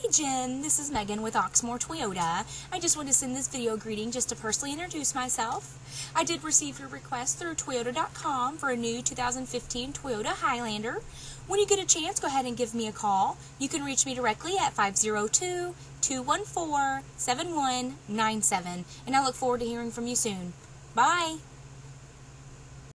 Hey Jen, this is Megan with Oxmoor Toyota. I just want to send this video greeting just to personally introduce myself. I did receive your request through Toyota.com for a new 2015 Toyota Highlander. When you get a chance, go ahead and give me a call. You can reach me directly at 502-214-7197, and I look forward to hearing from you soon. Bye!